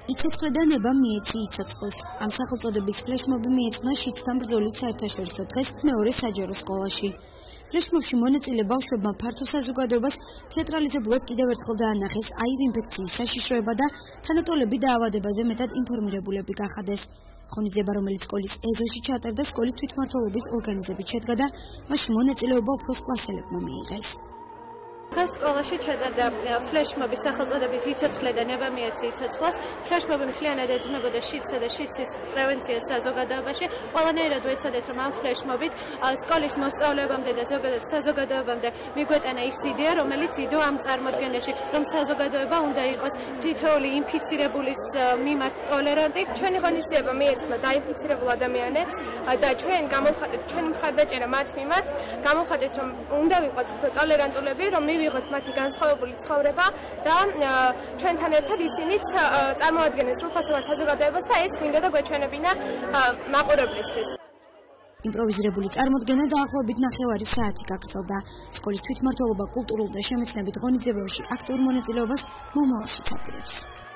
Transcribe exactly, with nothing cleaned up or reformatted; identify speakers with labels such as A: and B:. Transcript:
A: იცოცხლედანება მიეცი იცოცხლოს. Ამ სახელწოდების ფლეშმობი მიეწყნა შიდსთან ბრძოლის საერთაშორისო დღეს მეორე საჯარო სკოლაში. ფლეშმობში მონაწილე ბავშვებმა ფართო საზოგადოებას თეატრალიზებულად კიდევ ერთხელ დაანახეს აივ ინფექციის საშიშროება და თანატოლები დაავადებაზე მეტად ინფორმირებულები გახადეს. ღონისძიება, რომელიც სკოლის ეზოში ჩატარდა, სკოლის თვითმმართველობის ორგანიზებით შედგა და მასში მონაწილეობა უფროს კლასელებმა მიიღეს.
B: დღეს სკოლაში ჩატარდა ფლეშმობის სახელწოდებით იცოცხლე და ნება მიეცი იცოცხლოს. ფლეშმობი მთლიანად ეძღვნებოდა შიდსა და შიდსის პრევენციას საზოგადოებაში. ყველანაირად ვეცადეთ, რომ ამ ფლეშმობით სკოლის მოსწავლეებამდე და ზოგადად საზოგადოებამდე მიგვეტანა ის იდეა, რომელიც იდო ამ წარმოდგენაში, რომ საზოგადოება უნდა იყოს თითოეული ინფიცირებულის მიმართ ტოლერანტი.
C: ჩვენი ღონისძიება მიეძღვნა დაინფიცირებულ ადამიანებს და ჩვენ გამოვხატეთ ჩვენი მხარდაჭერა მათ მიმართ, გამოვხატეთ, რომ უნდა ვიყოთ ტოლერანტულები, რომ ვიღოთ მათი განსხვავებული ცხოვრება და ჩვენთან ერთად ისინიც წარმოადგენენ სრულფასოვან საზოგადოებას და ეს გვინდა და გვეჩვენებინა მაყურებლისთვის.
A: იმპროვიზირებული წარმოდგენა დაახლოებით ნახევარი საათი გაგრძელდა. სკოლის თვითმმართველობა კულტურულ და შემეცნებით ღონისძიებებში აქტიურ მონაწილეობას მომავალშიც აპირებს.